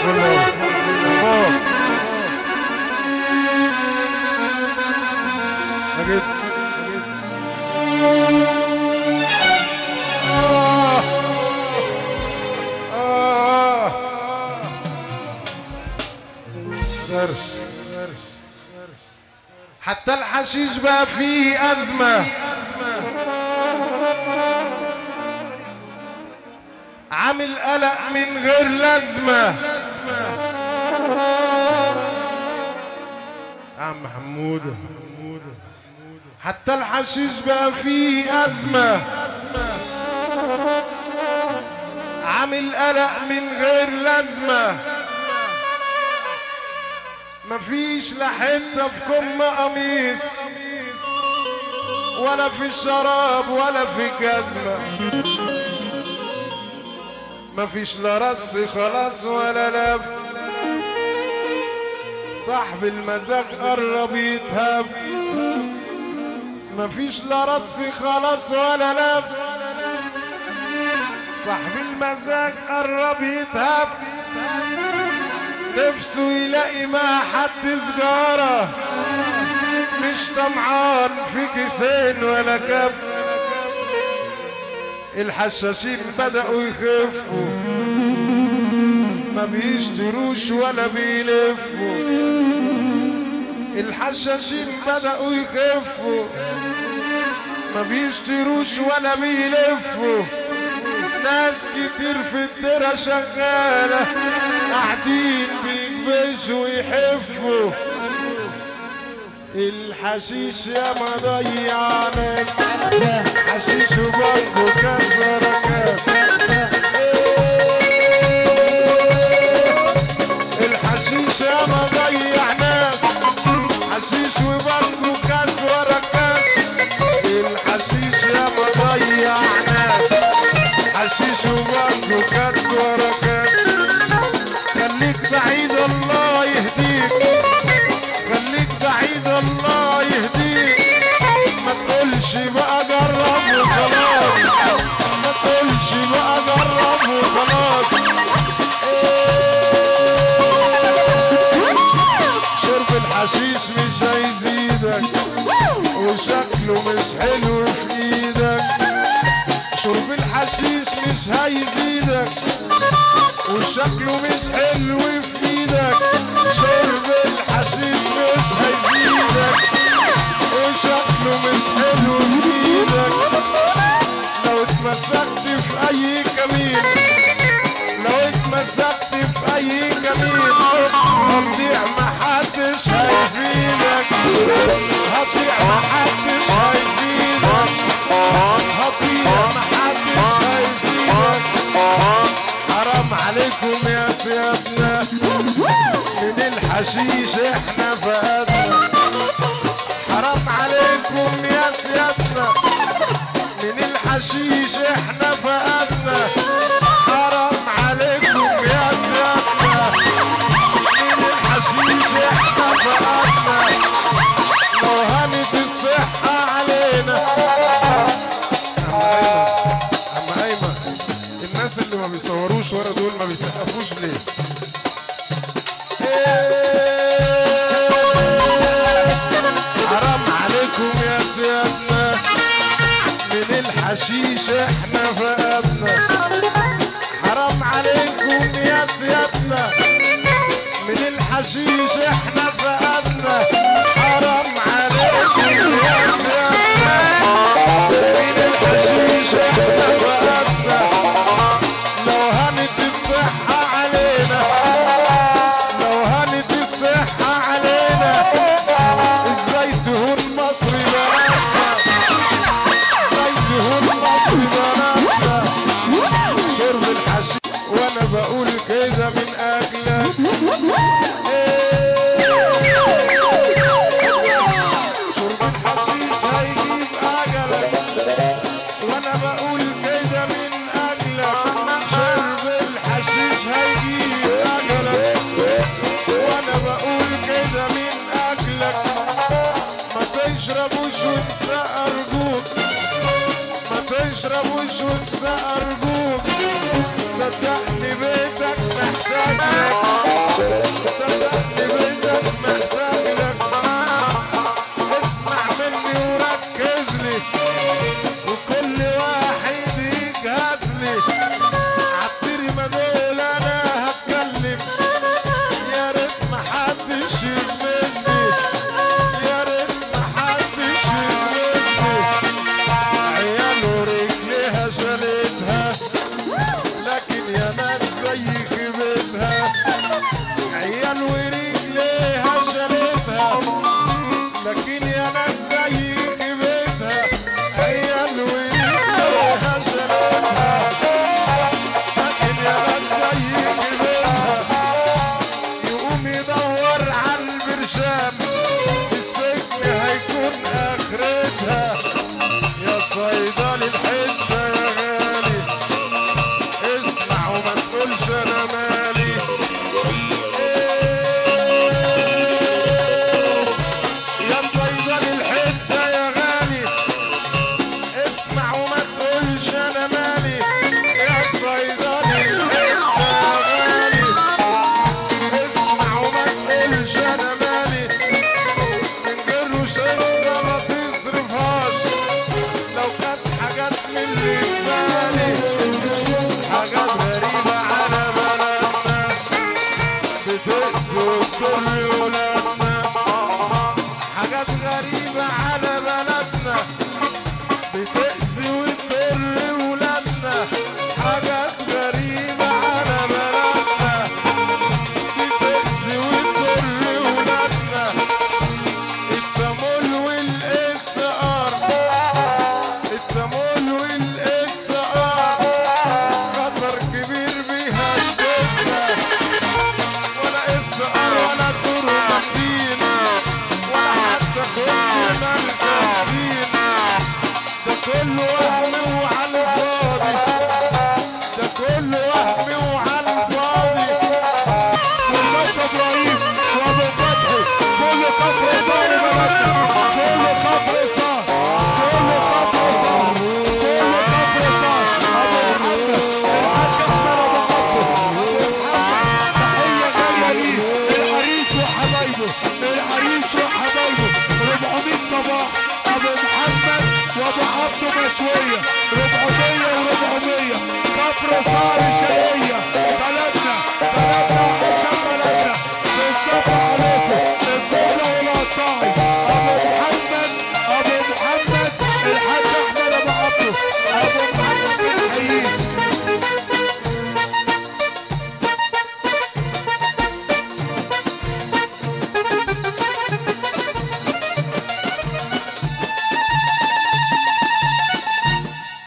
حتى الحشيش بقى فيه أزمة، عامل قلق من غير لازمة. عم حمودة حتى الحشيش بقى فيه أزمة، عامل قلق من غير لازمة. مفيش لا حتة في كم قميص ولا في الشراب ولا في الجزمة، مفيش لا رص خلاص ولا لف. صاحب المزاج قرب يتهف، مفيش لا رص خلاص ولا لف. صاحب المزاج قرب يتهف، نفسه يلاقي مع حد سجارة، مش طمعان في كيسين ولا كف. الحشاشين بدأوا يخفوا، ما بيشتروش ولا بيلفوا. الحشاشين بدأوا يخفوا، ما بيشتروش ولا بيلفوا. ناس كتير في الدرة شغالة، قاعدين بيكبشوا ويحفوا. الحشيش يا ما ضيع ناس، حشيش وبنجو كاس ورا كاس. الحشيش يا ما ضيع ناس، حشيش وبنجو كاس ورا كاس. الحشيش يا ما ضيع ناس، حشيش وبنجو كاس ورا كاس. خليك بعيد الله يهديك، خليك بعيد الله يهديك. ما تقولش بقى جرب وخلاص، ما تقولش بقى جرب وخلاص. شرب الحشيش مش هيزيدك، وشكله مش حلو في ايدك. شرب الحشيش مش هيزيدك، وشكله مش حلو في ايدك. شرب الحشيش مش هيزيدك، وشكله مش حلو في ايدك. لو اتمسكت في اي كمين، لو اتمسكت في اي كمين، هتضيع محدش هيفيدك، هتضيع محدش هيفيدك، هتضيع محدش هيفيدك. حرام عليكم يا سيادنا، من الحشيش احنا فقدنا. حرام عليكم يا سيادنا، من الحشيش احنا فقدنا. حرام عليكم يا سيادنا، من الحشيش احنا فقدنا. لو هانت الصحة علينا. عم ايمن، الناس اللي ما بيصوروش ورا دول ما بيسقفوش ليه؟ حرام عليكم يا سيادنا، من الحشيش احنا فقدنا. حرام عليكم يا سيادنا، من الحشيش احنا فقدنا. حرام عليكم يا سيادنا، من الحشيش احنا فقدنا. لو هانت الصحة علينا، لو هانت الصحة علينا. ازاي تهون مصر بلدنا، ازاي تهون مصر بلدنا. شرب الحشيش وانا بقول كده من اجلك. شرب الحشيش هيجيب اجلك، وانا بقول كده من اجلك. شرب الحشيش هيجيب اجلك، وانا بقول كده من اجلك. ما تشربوش وانسى ارجوك، ما تشربوش وانسى ارجوك. صدقني بيتك محتاج لك، صدقني بيتك محتاج لك. اسمع مني وركز لي، وكل واحد يجهز لي. عالترمة دول انا هتكلم، يا ريت محدش يلمسني، يا ريت محدش يلمسني. عيال ورجليها شالتها، لكن يا ناس زي جبتها. عيال ورجليها شالتها، لكن يا ناس زي جبتها. عيال ورجليها شالتها، لكن يا ناس زي جبتها. يقوم يدور على البرشام، السجن هيكون اخرتها. يا صيدلي الحته يا غالي، اسمع وما تقولش انا مالي. يا صيدلي الحته يا غالي، اسمع وما تقولش انا مالي. يا صيدلي الحته يا غالي، اسمع وما تقولش انا مالي. من غير روشته ما تصرفهاش، لو كانت حاجات من اللي في بالي. حاجات غريبة على بلدنا، بتأذي وتضر ولادنا. حاجات غريبة على بلدنا، بتأذي وتضر ولادنا. حاجات غريبة على بلدنا، بتأذي وتضر ولادنا. التمول والإسقار، التمول والإسقار خطر كبير بيهددنا. ولا إسقار ولا دور مدينة، ولا حتى كنا الكنسين. ده كله وهم وعلى الفاضي، ده كله وهم وعلى الفاضي. والباشا ابراهيم وابو فتحي، كله كفر صار بلدنا، كله كفر صار، كله كفر صار، كله كفر صار. ابو محمد الحاج احمد ابو قطب، ابو محمد تحيه جايه ليه. العريس وحبايبه، العريس وحبايبه 400 صباح. ابو محمد وابو عبده مشويه 400 و400. كفر صار